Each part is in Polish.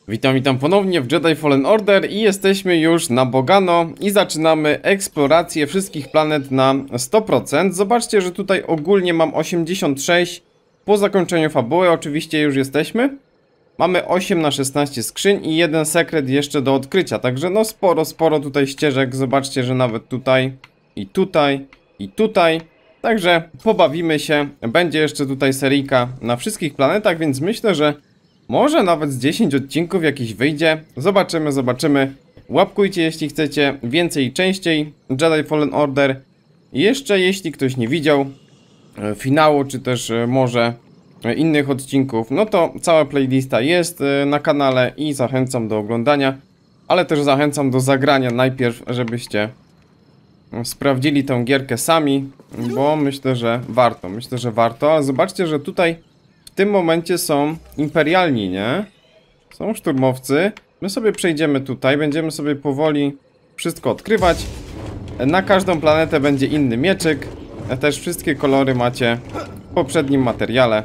Witam ponownie w Jedi Fallen Order i jesteśmy już na Bogano i zaczynamy eksplorację wszystkich planet na 100%. Zobaczcie, że tutaj ogólnie mam 86. Po zakończeniu fabuły oczywiście już jesteśmy. Mamy 8 na 16 skrzyń i jeden sekret jeszcze do odkrycia. Także no sporo tutaj ścieżek. Zobaczcie, że nawet tutaj i tutaj i tutaj. Także pobawimy się. Będzie jeszcze tutaj seryjka na wszystkich planetach, więc myślę, że może nawet z 10 odcinków jakiś wyjdzie. Zobaczymy. Łapkujcie, jeśli chcecie więcej i częściej Jedi Fallen Order. Jeszcze jeśli ktoś nie widział finału, czy też może innych odcinków, no to cała playlista jest na kanale i zachęcam do oglądania. Ale też zachęcam do zagrania najpierw, żebyście sprawdzili tę gierkę sami, bo myślę, że warto. Ale zobaczcie, że tutaj w tym momencie są imperialni, nie? Są szturmowcy. My sobie przejdziemy tutaj, będziemy sobie powoli wszystko odkrywać. Na każdą planetę będzie inny mieczyk. Też wszystkie kolory macie w poprzednim materiale.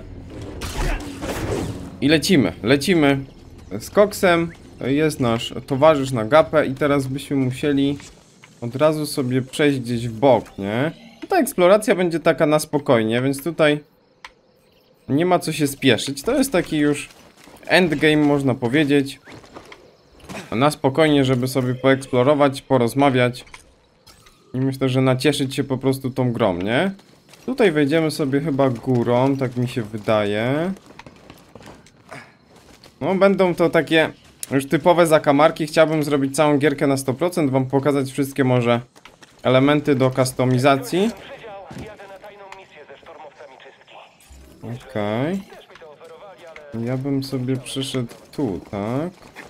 I lecimy z koksem. Jest nasz towarzysz na gapę i teraz byśmy musieli od razu sobie przejść gdzieś w bok, nie? Ta eksploracja będzie taka na spokojnie, więc tutaj nie ma co się spieszyć. To jest taki już endgame, można powiedzieć. Na spokojnie, żeby sobie poeksplorować, porozmawiać. I myślę, że nacieszyć się po prostu tą grą, nie? Tutaj wejdziemy sobie chyba górą, tak mi się wydaje. No, będą to takie już typowe zakamarki. Chciałbym zrobić całą gierkę na 100%, wam pokazać wszystkie może elementy do kustomizacji. Okej. Ja bym sobie przyszedł tu, tak?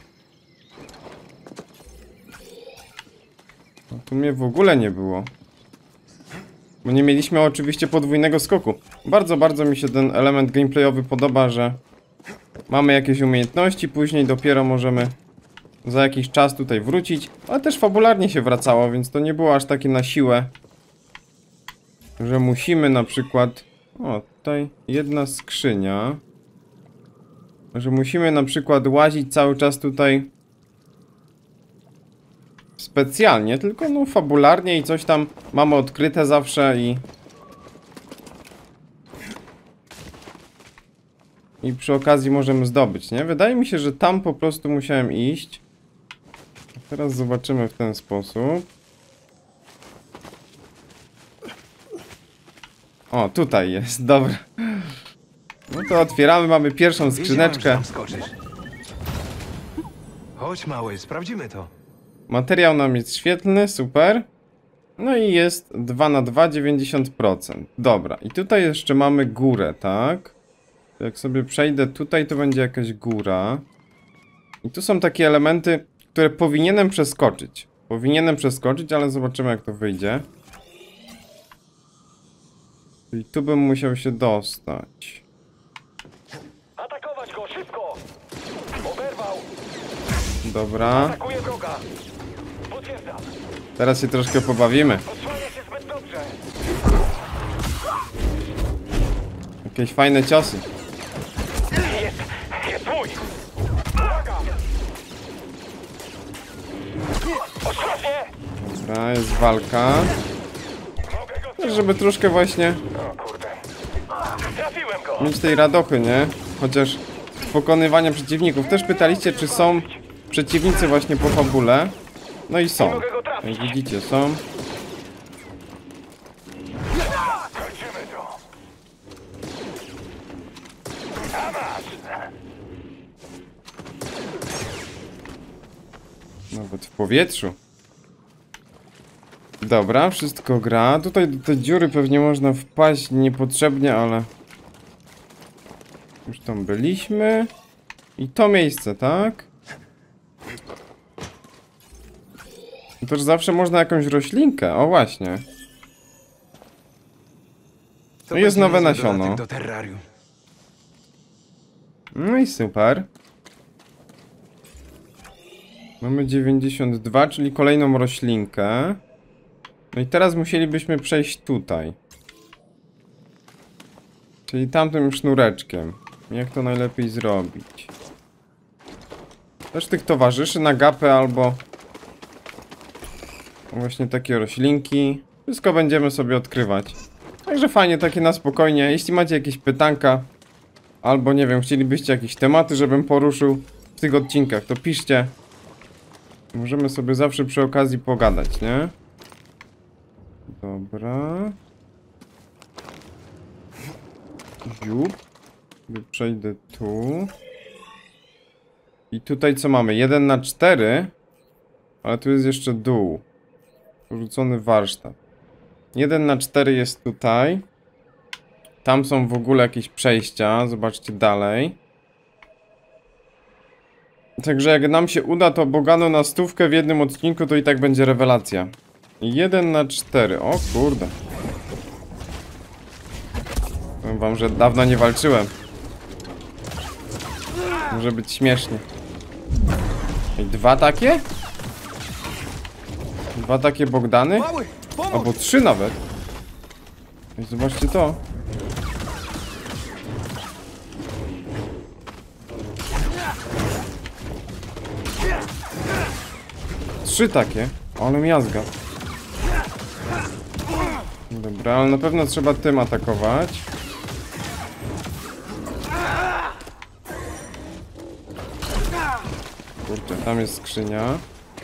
No, tu mnie w ogóle nie było. Bo nie mieliśmy oczywiście podwójnego skoku. Bardzo mi się ten element gameplayowy podoba, że mamy jakieś umiejętności, później dopiero możemy za jakiś czas tutaj wrócić. Ale też fabularnie się wracało, więc to nie było aż takie na siłę, że musimy na przykład... O, tutaj jedna skrzynia. Że musimy na przykład łazić cały czas tutaj specjalnie, tylko no fabularnie i coś tam mamy odkryte zawsze i przy okazji możemy zdobyć, nie? Wydaje mi się, że tam po prostu musiałem iść. A teraz zobaczymy w ten sposób. O, tutaj jest, dobra. No to otwieramy, mamy pierwszą skrzyneczkę. Chodź mały, sprawdzimy to. Materiał nam jest świetlny, super. No i jest 2 na 2, 90%. Dobra, i tutaj jeszcze mamy górę, tak? Jak sobie przejdę tutaj, to będzie jakaś góra. I tu są takie elementy, które powinienem przeskoczyć. Ale zobaczymy, jak to wyjdzie. I tu bym musiał się dostać. Atakować go szybko! Oberwał! Dobra. Atakuje wroga! Potwierdzam! Teraz się troszkę pobawimy. Odsłania się zbyt dobrze! Jakieś fajne ciosy. Jest mój! Uwaga! Ostrożnie! Dobra, jest walka. Mogę go... Też żeby troszkę właśnie O kurde. Trafiłem go! mieć tej radochy, nie? Chociaż pokonywania przeciwników. Też pytaliście, czy są przeciwnicy właśnie po fabule. No i są. Jak widzicie, są. Kończymy to! A masz! Nawet w powietrzu. Dobra, wszystko gra. Tutaj do tej dziury pewnie można wpaść niepotrzebnie, ale... Już tam byliśmy. I to miejsce, tak? I też zawsze można jakąś roślinkę. O, właśnie. To No jest będzie nowe niezły nasiono. dodatek do terrarium. No i super. Mamy 92, czyli kolejną roślinkę. No i teraz musielibyśmy przejść tutaj. Czyli tamtym sznureczkiem. Jak to najlepiej zrobić? Też tych towarzyszy na gapę albo właśnie takie roślinki. Wszystko będziemy sobie odkrywać. Także fajnie, takie na spokojnie. Jeśli macie jakieś pytanka albo nie wiem, chcielibyście jakieś tematy, żebym poruszył w tych odcinkach, to piszcie. Możemy sobie zawsze przy okazji pogadać, nie? Dobra. Dziób. Przejdę tu. I tutaj co mamy? 1 na 4. Ale tu jest jeszcze dół. Porzucony warsztat. 1 na 4 jest tutaj. Tam są w ogóle jakieś przejścia. Zobaczcie dalej. Także jak nam się uda to bogano na 100 w jednym odcinku, to i tak będzie rewelacja. 1 na 4. O kurde. Powiem wam, że dawno nie walczyłem. Może być śmiesznie. I 2 takie? 2 takie Bogdany? Albo 3 nawet. I zobaczcie to. Trzy takie. Ale miazga. Dobra, ale na pewno trzeba tym atakować. Kurczę, tam jest skrzynia.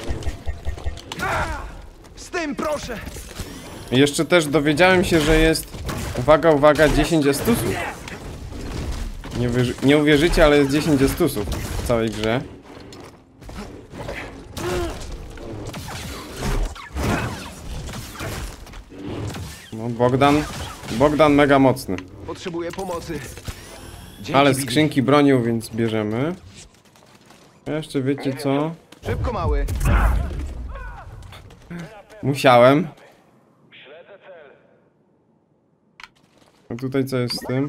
Z tym proszę! I jeszcze też dowiedziałem się, że jest... Uwaga, uwaga, 10 estusów. Nie uwierzycie, ale jest 10 estusów w całej grze. No, Bogdan mega mocny. Potrzebuję pomocy. Dzięki, Ale Billy. skrzynki bronił, więc bierzemy. A jeszcze wiecie co? Szybko, mały. Musiałem. A tutaj co jest z tym?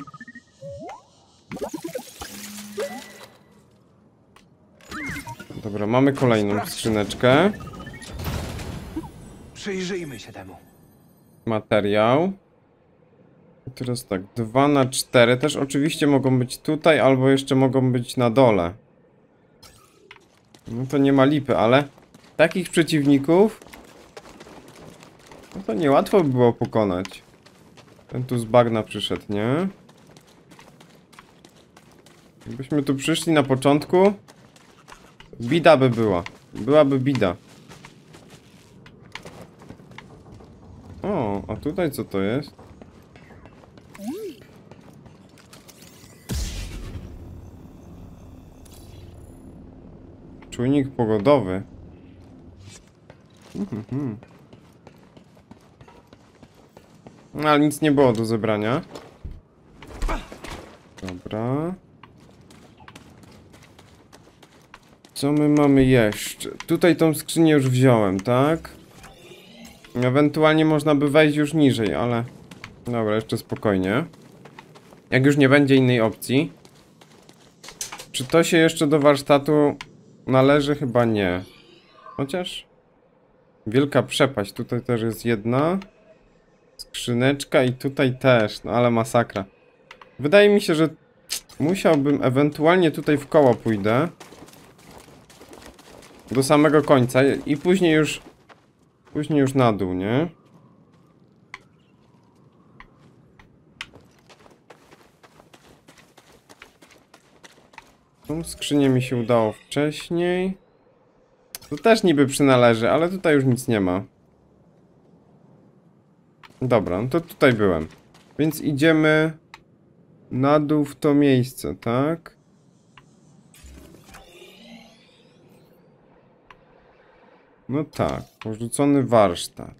Dobra, mamy kolejną skrzyneczkę. Przyjrzyjmy się temu. Materiał. I teraz tak, 2 na 4 też oczywiście mogą być tutaj, albo jeszcze mogą być na dole. No to nie ma lipy, ale takich przeciwników no to niełatwo by było pokonać. Ten tu z bagna przyszedł, nie? Gdybyśmy tu przyszli na początku, bida by była. Byłaby bida. O, a tutaj co to jest? Czujnik pogodowy. No, ale nic nie było do zebrania. Dobra. Co my mamy jeszcze? Tutaj tą skrzynię już wziąłem, tak? Ewentualnie można by wejść już niżej, ale... Dobra, jeszcze spokojnie. Jak już nie będzie innej opcji. Czy to się jeszcze do warsztatu należy? Chyba nie. Chociaż... Wielka przepaść. Tutaj też jest jedna. Skrzyneczka i tutaj też. No ale masakra. Wydaje mi się, że musiałbym ewentualnie tutaj w koło pójdę. Do samego końca i później już na dół, nie? Tą skrzynię mi się udało wcześniej. To też niby przynależy, ale tutaj już nic nie ma. Dobra, no to tutaj byłem. Więc idziemy na dół w to miejsce, tak? No tak, porzucony warsztat.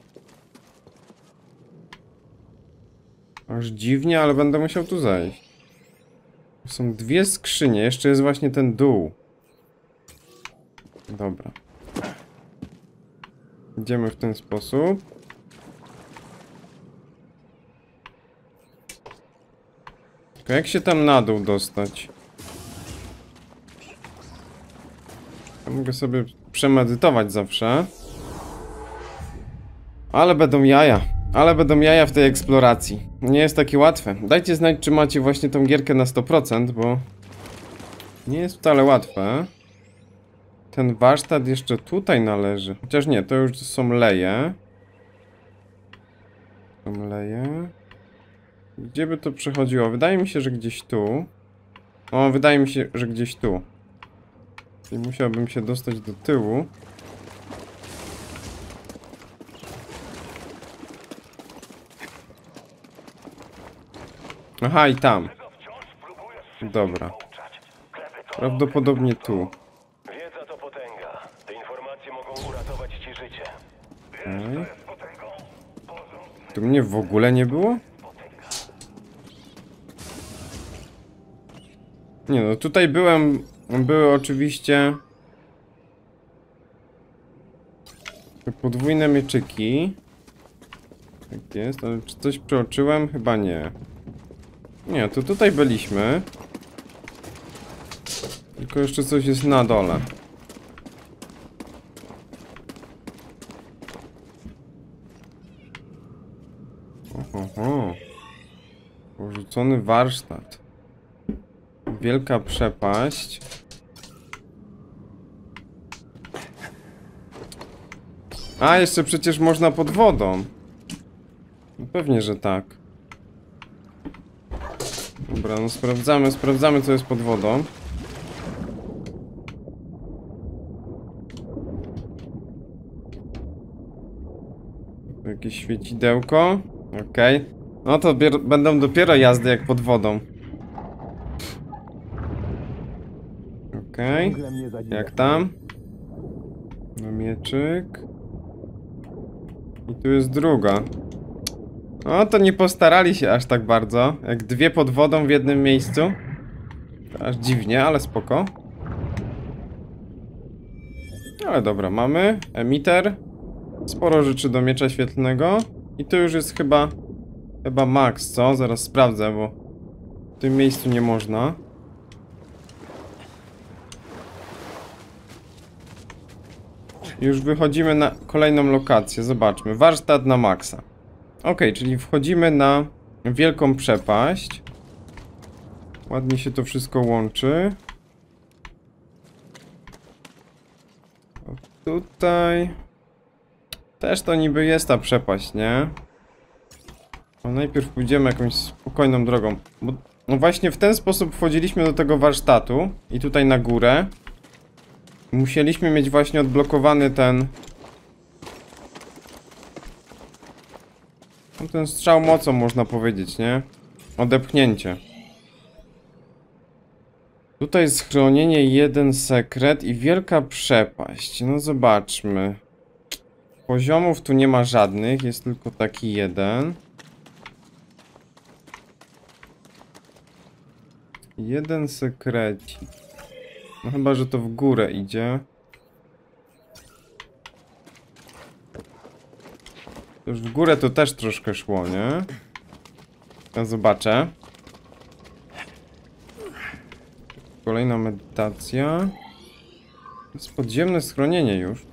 Aż dziwnie, ale będę musiał tu zejść. Są dwie skrzynie, jeszcze jest właśnie ten dół. Dobra. Idziemy w ten sposób. Tylko jak się tam na dół dostać? Ja mogę sobie przemedytować zawsze. Ale będą jaja. Ale będą jaja w tej eksploracji. Nie jest takie łatwe. Dajcie znać, czy macie właśnie tą gierkę na 100%, bo nie jest wcale łatwe. ten warsztat jeszcze tutaj należy. Chociaż nie, to już są leje. Są leje. Gdzie by to przechodziło? Wydaje mi się, że gdzieś tu. O, wydaje mi się, że gdzieś tu. I musiałbym się dostać do tyłu. Aha, i tam. Dobra. Prawdopodobnie tu. Wiedza to potęga. Te informacje mogą uratować ci życie. Okej. Tu mnie w ogóle nie było? Nie no, tutaj były oczywiście te podwójne mieczyki. Tak jest, ale czy coś przeoczyłem? Chyba nie. Nie, to tutaj byliśmy. Tylko jeszcze coś jest na dole. Oho. Porzucony warsztat. Wielka przepaść. A, jeszcze przecież można pod wodą. No pewnie, że tak. Dobra, no sprawdzamy co jest pod wodą. Jakieś świecidełko. Okej. No to będą dopiero jazdy jak pod wodą. Okej. Jak tam? No mieczyk. I tu jest druga. No to nie postarali się aż tak bardzo. Jak dwie pod wodą w jednym miejscu. To aż dziwnie, ale spoko. Ale dobra, mamy emiter. Sporo rzeczy do miecza świetlnego. I to już jest chyba max, co? Zaraz sprawdzę, bo w tym miejscu nie można. Już wychodzimy na kolejną lokację. Zobaczmy. Warsztat na maksa. Ok, czyli wchodzimy na wielką przepaść. Ładnie się to wszystko łączy. O, tutaj też to niby jest ta przepaść, nie? No najpierw pójdziemy jakąś spokojną drogą. Bo no właśnie w ten sposób wchodziliśmy do tego warsztatu. I tutaj na górę. Musieliśmy mieć właśnie odblokowany ten strzał mocą, można powiedzieć, nie? Odepchnięcie. Tutaj schronienie, jeden sekret i wielka przepaść. No zobaczmy. Poziomów tu nie ma żadnych, jest tylko taki jeden. Jeden sekrecik. No chyba, że to w górę idzie. Już w górę to też troszkę szło, nie? Ja zobaczę. Kolejna medytacja. To jest podziemne schronienie już.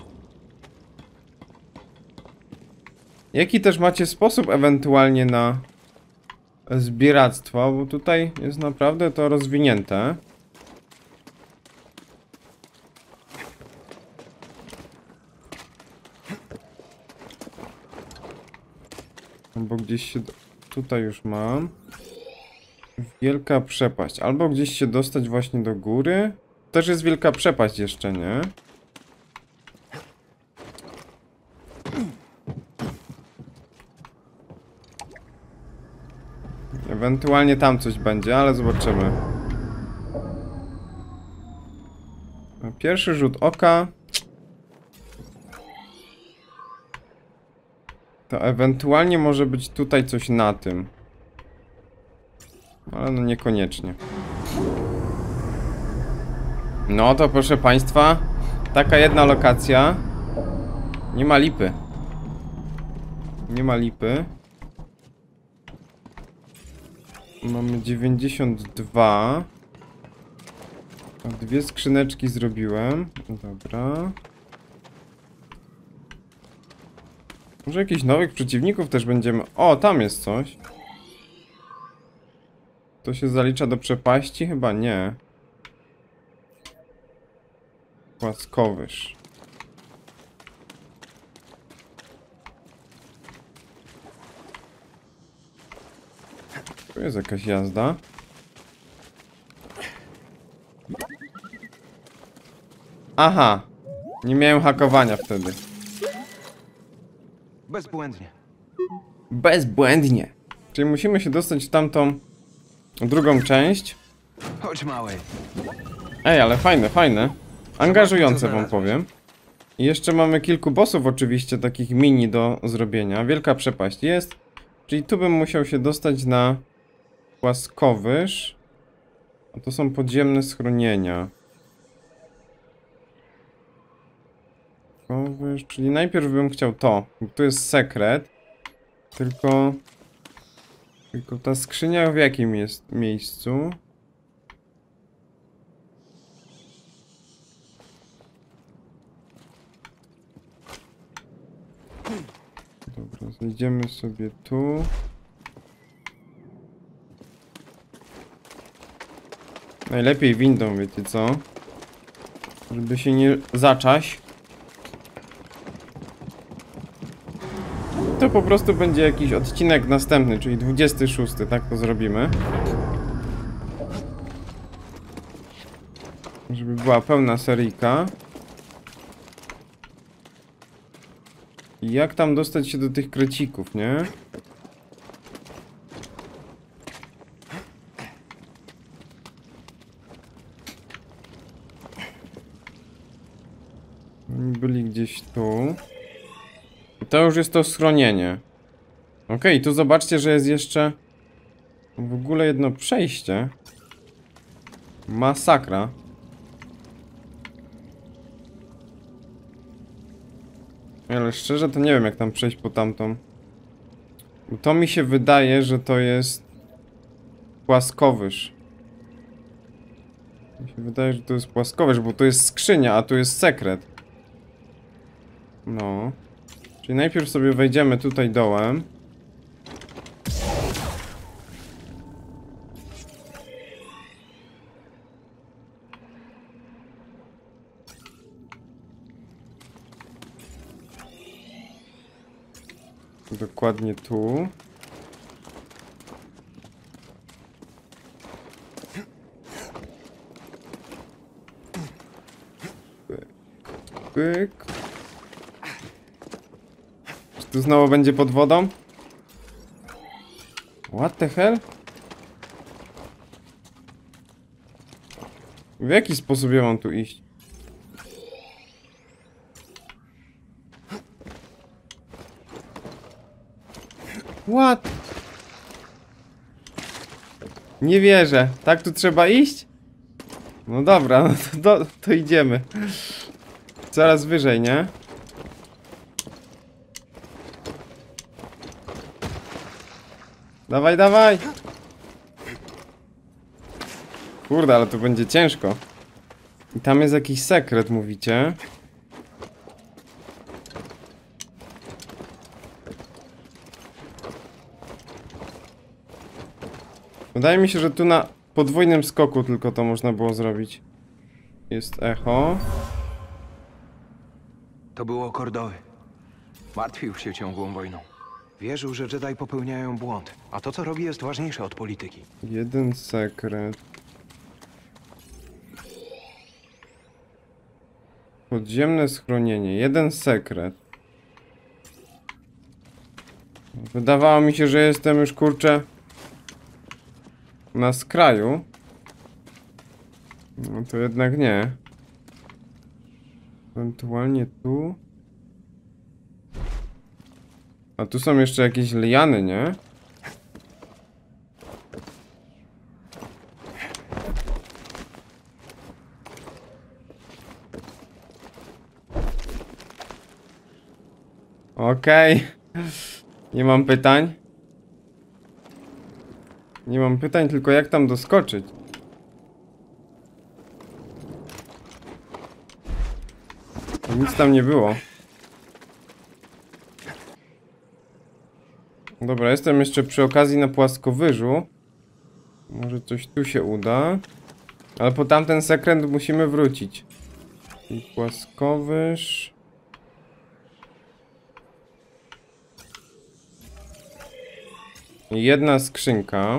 Jaki też macie sposób ewentualnie na zbieractwo? Bo tutaj jest naprawdę to rozwinięte. Albo gdzieś się... Tutaj już mam. Wielka przepaść. Albo gdzieś się dostać właśnie do góry. Też jest wielka przepaść jeszcze, nie? Ewentualnie tam coś będzie, ale zobaczymy. Pierwszy rzut oka. To ewentualnie może być tutaj coś na tym. Ale no niekoniecznie. No to proszę państwa, taka jedna lokacja. Nie ma lipy. Nie ma lipy. Mamy 92. Dwie skrzyneczki zrobiłem. Dobra. Może jakichś nowych przeciwników też będziemy... O, tam jest coś. To się zalicza do przepaści? Chyba nie. Płaskowyż. Tu jest jakaś jazda. Aha. Nie miałem hakowania wtedy. Bezbłędnie. Bezbłędnie. Czyli musimy się dostać w tamtą drugą część. Chodź, mały. Ej, ale fajne, fajne. Angażujące Zobaczmy, co wam znalazłeś. powiem. I jeszcze mamy kilku bossów oczywiście, takich mini do zrobienia. Wielka przepaść jest. Czyli tu bym musiał się dostać na płaskowyż. A to są podziemne schronienia. Płaskowyż, czyli najpierw bym chciał to. Tu jest sekret. Tylko ta skrzynia w jakim jest miejscu? Dobra, zejdziemy sobie tu. Najlepiej windą, wiecie co? Żeby się nie zaczać. To po prostu będzie jakiś odcinek następny, czyli 26, tak to zrobimy. Żeby była pełna seryjka. I jak tam dostać się do tych krecików, nie? Oni byli gdzieś tu. I to już jest to schronienie. Okej, tu zobaczcie, że jest jeszcze w ogóle jedno przejście. Masakra. Ale szczerze to nie wiem jak tam przejść po tamtą. Bo to mi się wydaje, że to jest płaskowyż. Mi się wydaje, że to jest płaskowyż, bo to jest skrzynia, a tu jest sekret. No. Czyli najpierw sobie wejdziemy tutaj dołem. Dokładnie tu. Pyk. Pyk. Czy tu znowu będzie pod wodą? What the hell? W jaki sposób ja mam tu iść? What? Nie wierzę. Tak tu trzeba iść? No dobra, no to idziemy. Coraz wyżej, nie? Dawaj, dawaj! Kurde, ale tu będzie ciężko. I tam jest jakiś sekret, mówicie? Wydaje mi się, że tu na podwójnym skoku tylko to można było zrobić. Jest echo. To było Kordowy. Martwił się ciągłą wojną. Wierzył, że Jedi popełniają błąd, a to, co robi, jest ważniejsze od polityki. Jeden sekret. Podziemne schronienie. Jeden sekret. Wydawało mi się, że jestem już, kurczę, na skraju. No to jednak nie. Ewentualnie tu. A tu są jeszcze jakieś liany, nie? Okej. Nie mam pytań. Nie mam pytań, tylko jak tam doskoczyć? Nic tam nie było. Dobra, jestem jeszcze przy okazji na płaskowyżu. Może coś tu się uda. Ale po tamten sekret musimy wrócić. I płaskowyż. I jedna skrzynka.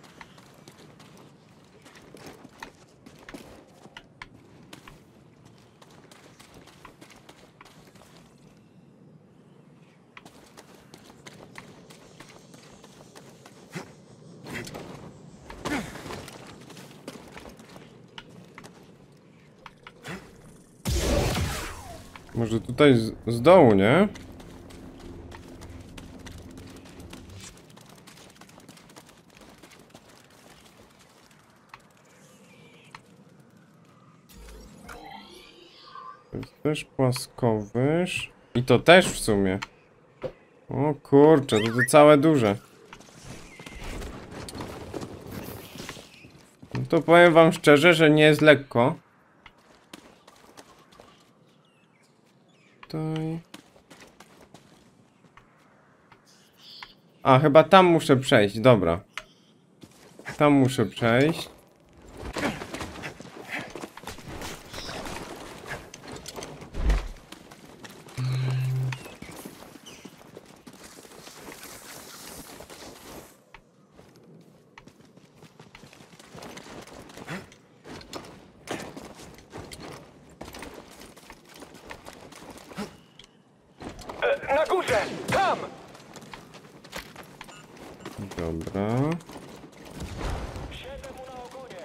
Może tutaj z dołu, nie? To jest też płaskowyż. I to też w sumie. O kurczę, to całe duże. No to powiem wam szczerze, że nie jest lekko. Tutaj. A, chyba tam muszę przejść, dobra. Tam muszę przejść. Na górze! Tam! Dobra. Siedzę mu na ogonie!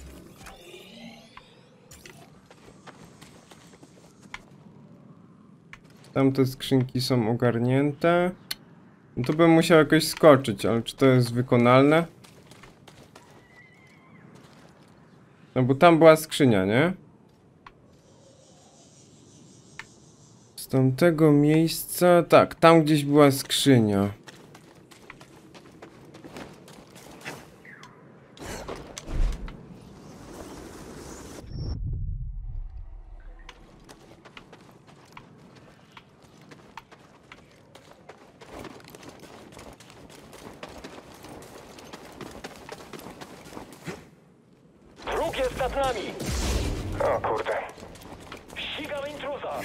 Tamte skrzynki są ogarnięte. No to bym musiał jakoś skoczyć, ale czy to jest wykonalne? No bo tam była skrzynia, nie? Z tamtego miejsca... Tak, tam gdzieś była skrzynia. Wróg jest nad nami! O kurde. Ścigam intruza!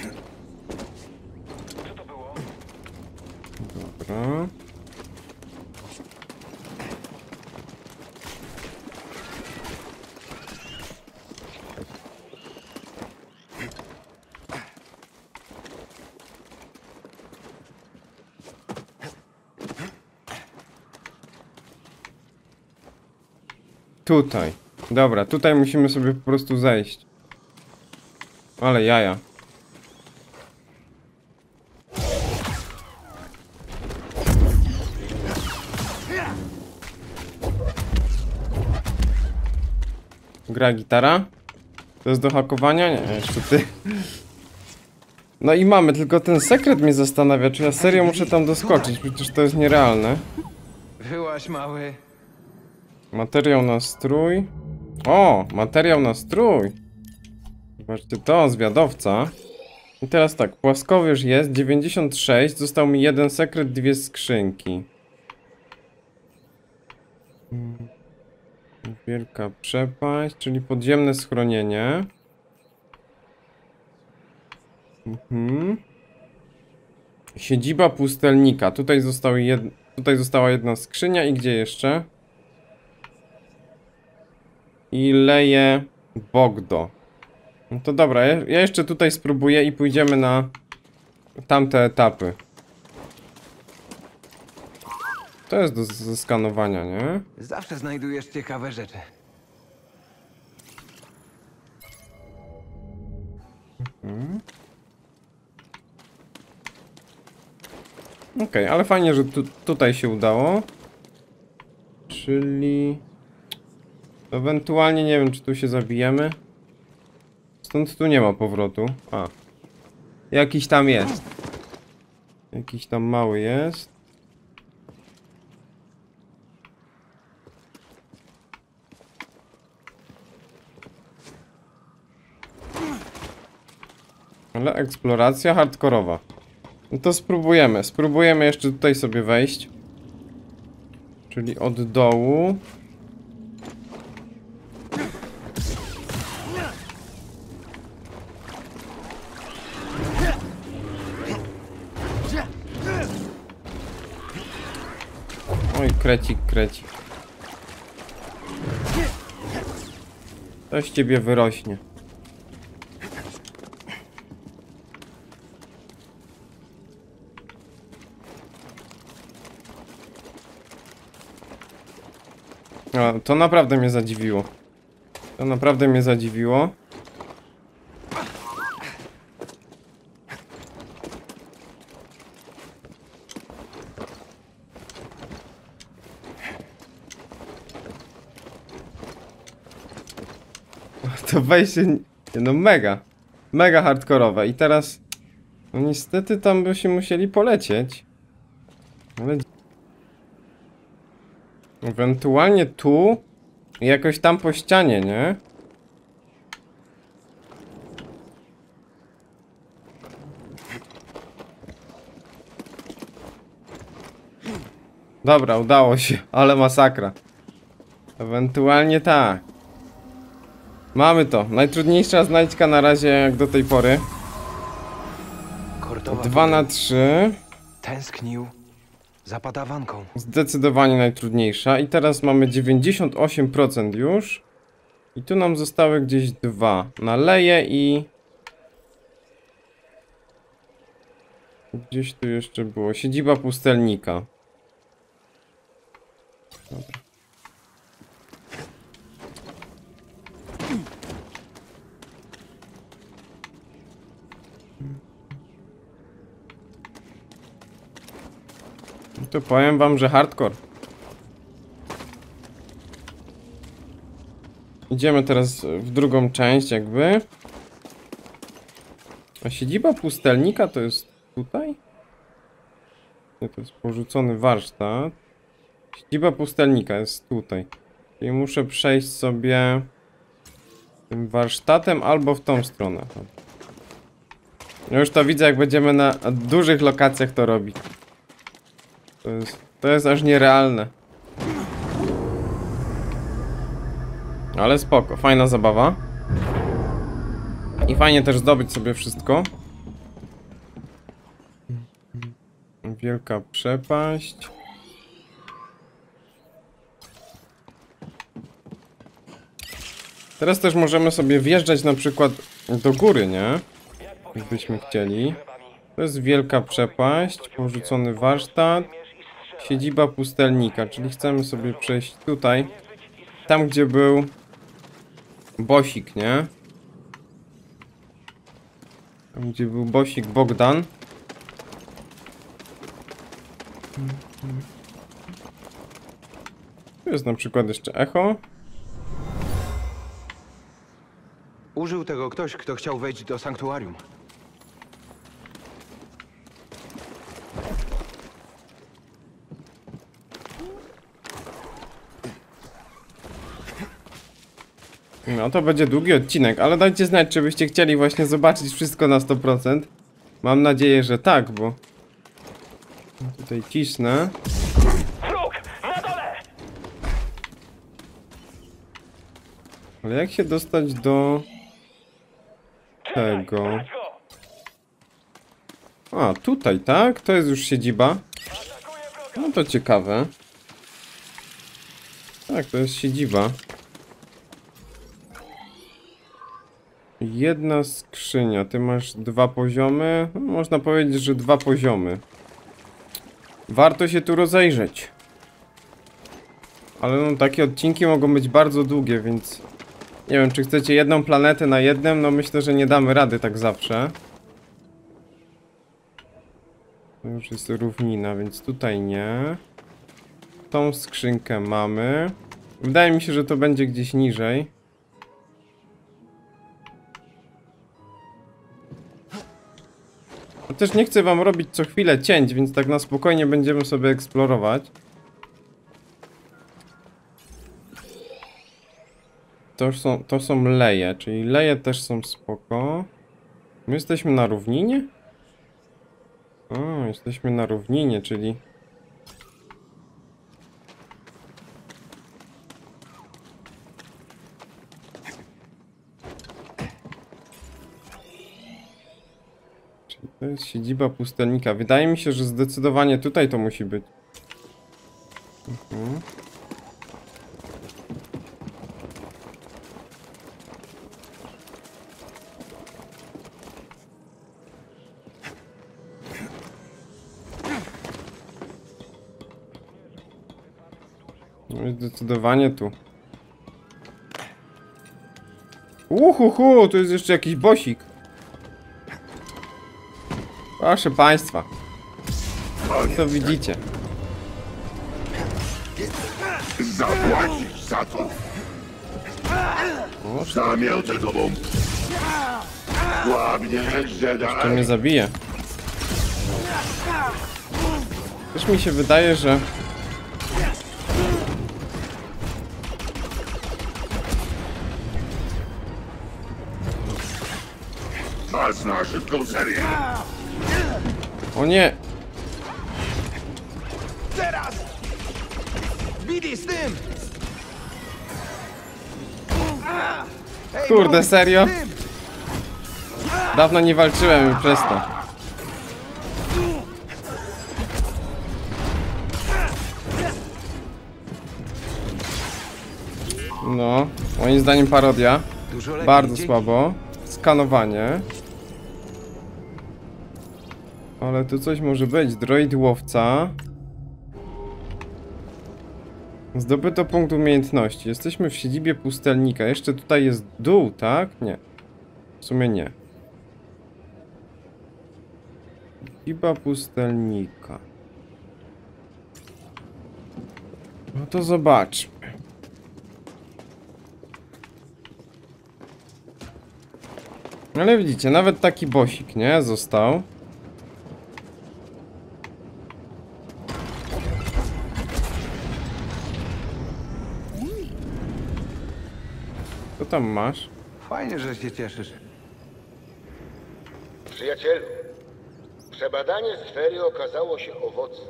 Co to było? Dobra. Tutaj. Dobra, tutaj musimy sobie po prostu zejść. Ale jaja. Gra gitara? To jest do hakowania? Nie, jeszcze ty. No i mamy, tylko ten sekret mnie zastanawia, czy ja serio muszę tam doskoczyć, przecież to jest nierealne. Wyłaś, mały. Materiał na strój. O, materiał na strój. Zobaczcie to, zwiadowca. I teraz tak, płaskowyż jest 96, został mi jeden sekret, dwie skrzynki. Wielka przepaść, czyli podziemne schronienie. Siedziba pustelnika. Tutaj została jedna skrzynia i gdzie jeszcze? I leje Bogdo. No to dobra, ja jeszcze tutaj spróbuję i pójdziemy na tamte etapy. To jest do zeskanowania, nie? Zawsze znajdujesz ciekawe rzeczy. Okej, ale fajnie, że tutaj się udało. Czyli... Ewentualnie nie wiem, czy tu się zabijemy. Stąd tu nie ma powrotu. A. Jakiś tam jest. Jakiś tam mały jest. Ale eksploracja hardkorowa. No to spróbujemy. Spróbujemy jeszcze tutaj sobie wejść. Czyli od dołu. krecik, krecik. Coś ciebie wyrośnie. O, to naprawdę mnie zadziwiło. To naprawdę mnie zadziwiło. To wejście, no mega, mega hardkorowe i teraz, no niestety tam by się musieli polecieć, ale ewentualnie tu i jakoś tam po ścianie, nie? Dobra, udało się, ale masakra. Ewentualnie tak. Mamy to. Najtrudniejsza znajdźka na razie jak do tej pory. Kordowa 2 na 3. tęsknił za padawanką. Zdecydowanie najtrudniejsza. I teraz mamy 98% już. I tu nam zostały gdzieś 2. Naleję i... Gdzieś tu jeszcze było. Siedziba pustelnika. Dobra. To powiem wam, że hardcore. Idziemy teraz w drugą część jakby. A siedziba pustelnika to jest tutaj? Nie, to jest porzucony warsztat. Siedziba pustelnika jest tutaj. Czyli muszę przejść sobie tym warsztatem albo w tą stronę. Ja już to widzę, jak będziemy na dużych lokacjach to robić. To jest aż nierealne. Ale spoko, fajna zabawa. I fajnie też zdobyć sobie wszystko. Wielka przepaść. Teraz też możemy sobie wjeżdżać na przykład do góry, nie? Gdybyśmy chcieli. To jest wielka przepaść, porzucony warsztat. Siedziba pustelnika, czyli chcemy sobie przejść tutaj. Tam, gdzie był Bosik, nie? Tam, gdzie był Bosik Bogdan. Tu jest na przykład jeszcze echo. Użył tego ktoś, kto chciał wejść do sanktuarium. No to będzie długi odcinek, ale dajcie znać, czy byście chcieli właśnie zobaczyć wszystko na 100%. Mam nadzieję, że tak, bo... Tutaj cisnę. Wróg! Na dole! Ale jak się dostać do... tego? Brać go! A, tutaj, tak? To jest już siedziba. Atakuje wroga! No to ciekawe. Tak, to jest siedziba. Jedna skrzynia. Ty masz 2 poziomy. No, można powiedzieć, że 2 poziomy. Warto się tu rozejrzeć. Ale no, takie odcinki mogą być bardzo długie, więc... Nie wiem, czy chcecie jedną planetę na jednym? No myślę, że nie damy rady tak zawsze. To już jest równina, więc tutaj nie. Tą skrzynkę mamy. Wydaje mi się, że to będzie gdzieś niżej. Ja też nie chcę wam robić co chwilę cięć, więc tak na spokojnie będziemy sobie eksplorować. To są leje, czyli leje też są spoko. My jesteśmy na równinie? O, jesteśmy na równinie, czyli... To jest siedziba pustelnika. Wydaje mi się, że zdecydowanie tutaj to musi być. No i zdecydowanie tu. Uhuhu, tu jest jeszcze jakiś bosik. Proszę państwa. Co widzicie? Zapłacisz za to! Zamioczę tobą! Słabniesz, To mnie zabije. Też mi się wydaje, że... Czas na szybką serię! O nie! Teraz! Bili z tym! Ej, Kurde, Bobby, serio? z tym! Dawno nie walczyłem i przez to. No, moim zdaniem parodia. Dużo lepiej, Bardzo dzięki. słabo. Skanowanie. Ale tu coś może być. Droid łowca. Zdobyto punkt umiejętności. Jesteśmy w siedzibie pustelnika. Jeszcze tutaj jest dół, tak? Nie. W sumie nie. Siedziba pustelnika. No to zobaczmy. Ale widzicie, nawet taki bosik, nie? Został. Co tam masz? Fajnie, że się cieszysz. Przyjacielu, przebadanie sfery okazało się owocne.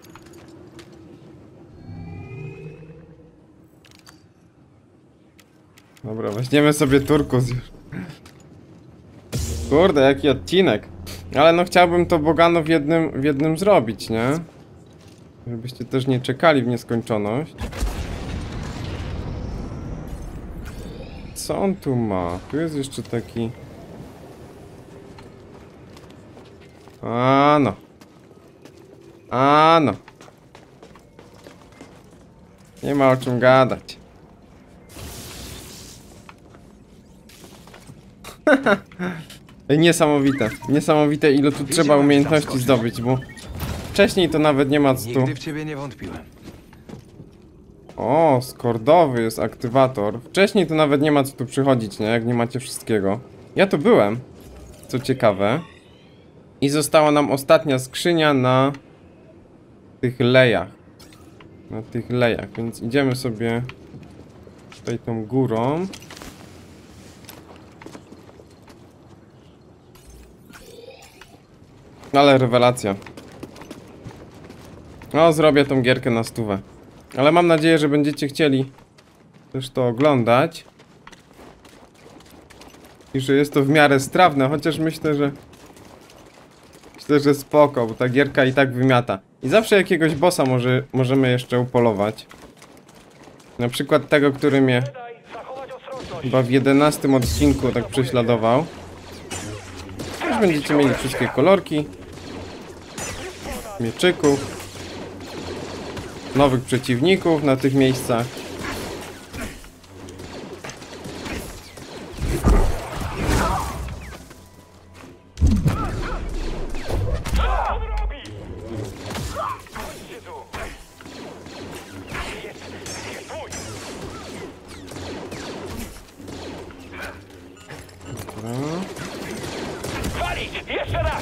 Dobra, weźmiemy sobie turkus już. Kurde, jaki odcinek. Ale no chciałbym to Bogano w jednym zrobić, nie? Żebyście też nie czekali w nieskończoność. Co on tu ma? Tu jest jeszcze taki... A no. A no. Nie ma o czym gadać. Niesamowite. Niesamowite, ile tu trzeba mam umiejętności zaskoczyć. zdobyć, bo wcześniej to nawet nie ma co tu. Nigdy w ciebie nie wątpiłem. O, skordowy jest aktywator. Wcześniej to nawet nie ma co tu przychodzić, nie? Jak nie macie wszystkiego. Ja tu byłem, co ciekawe. I została nam ostatnia skrzynia na tych lejach. Na tych lejach, więc idziemy sobie tutaj tą górą. Ale rewelacja. No, zrobię tą gierkę na 100. Ale mam nadzieję, że będziecie chcieli też to oglądać. I że jest to w miarę strawne, chociaż myślę, że spoko, bo ta gierka i tak wymiata. I zawsze jakiegoś bossa możemy jeszcze upolować. Na przykład tego, który mnie Zachować ostrożność. chyba w 11 odcinku tak prześladował. Też będziecie mieli wszystkie kolorki. Mieczyków. Nowych przeciwników na tych miejscach. Co on robi? Chodźcie tu. Jest twój. Walić! Jeszcze raz!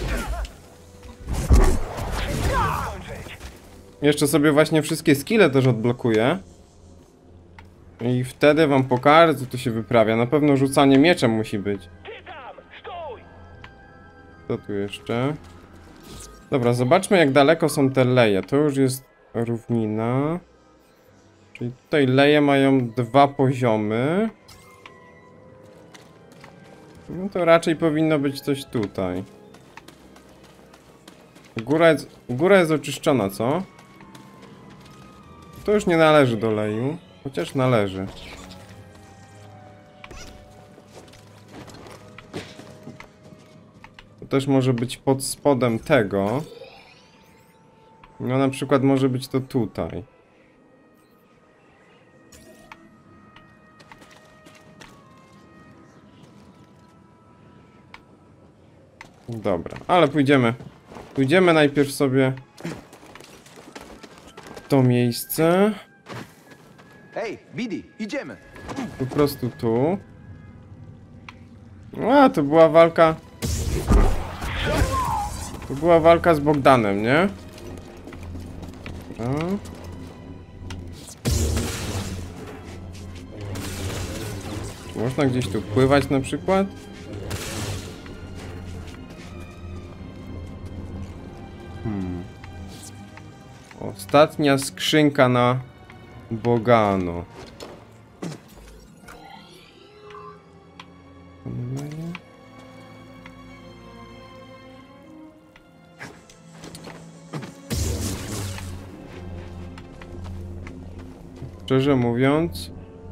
Skończyć. Jeszcze sobie właśnie wszystkie skille też odblokuję. I wtedy wam pokażę, co tu się wyprawia. Na pewno rzucanie mieczem musi być. Ty tam! Stój! Co tu jeszcze? Dobra, zobaczmy, jak daleko są te leje. To już jest równina. Czyli tutaj leje mają 2 poziomy. No to raczej powinno być coś tutaj. Góra jest oczyszczona, co? To już nie należy do oleju, chociaż należy. To też może być pod spodem tego. No na przykład może być to tutaj. Dobra, ale pójdziemy najpierw sobie w to miejsce. Hej, Bidi, idziemy! Po prostu tu. A, to była walka. To była walka z Bogdanem, nie? No. Można gdzieś tu pływać na przykład? Ostatnia skrzynka na Bogano. Szczerze mówiąc,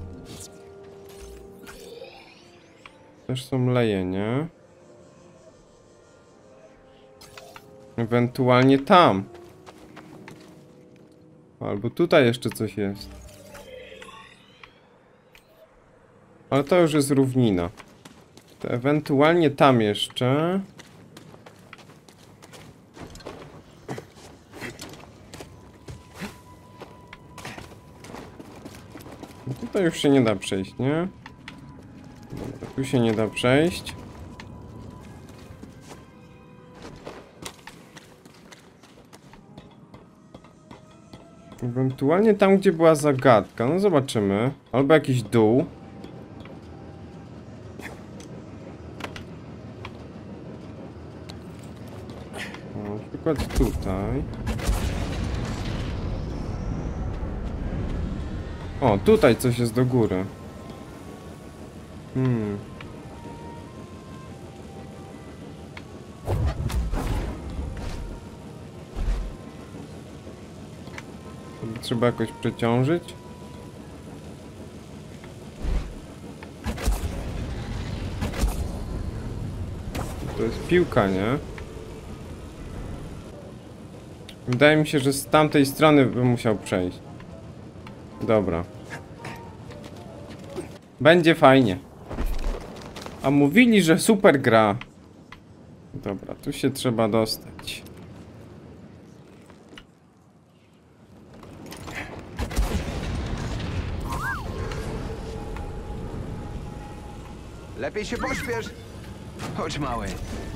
też są leje, nie? Ewentualnie tam. Albo tutaj jeszcze coś jest. Ale to już jest równina. To ewentualnie tam jeszcze. No tutaj już się nie da przejść, nie? Dobra, tu się nie da przejść. Ewentualnie tam, gdzie była zagadka. No zobaczymy. Albo jakiś dół. O, na przykład tutaj. O, tutaj coś jest do góry. Trzeba jakoś przeciążyć. To jest piłka, nie? Wydaje mi się, że z tamtej strony bym musiał przejść. Dobra. Będzie fajnie. A mówili, że super gra. Dobra, tu się trzeba dostać. Lepiej się pośpiesz! Chodź, mały.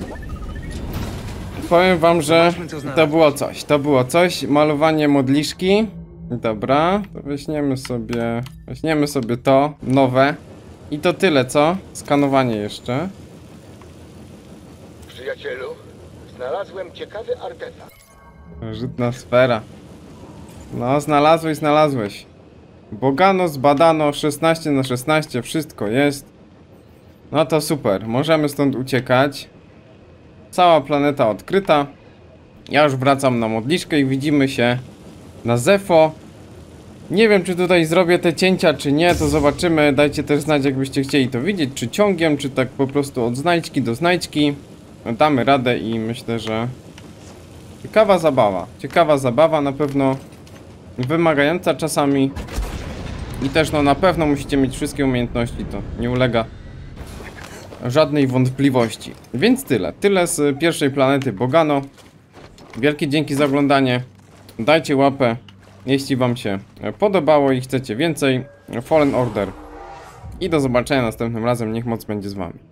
Powiem wam, że Zobaczmy, co to znalazłeś. było coś. To było coś. Malowanie modliszki. Dobra, to weźmiemy sobie to nowe. I to tyle, co? Skanowanie jeszcze. Przyjacielu, znalazłem ciekawy artefakt. Żytna sfera. No, znalazłeś. Bogano, zbadano, 16×16, wszystko jest. No to super, możemy stąd uciekać. Cała planeta odkryta. Ja już wracam na modliszkę i widzimy się na Zefo. Nie wiem, czy tutaj zrobię te cięcia, czy nie, to zobaczymy. Dajcie też znać, jakbyście chcieli to widzieć, czy ciągiem, czy tak po prostu od znajdźki do znajdźki. Damy radę i myślę, że ciekawa zabawa, na pewno wymagająca czasami. I też no na pewno musicie mieć wszystkie umiejętności, to nie ulega żadnej wątpliwości. Więc tyle z pierwszej planety Bogano. Wielkie dzięki za oglądanie. Dajcie łapę, jeśli wam się podobało i chcecie więcej. Fallen Order. I do zobaczenia następnym razem. Niech moc będzie z wami.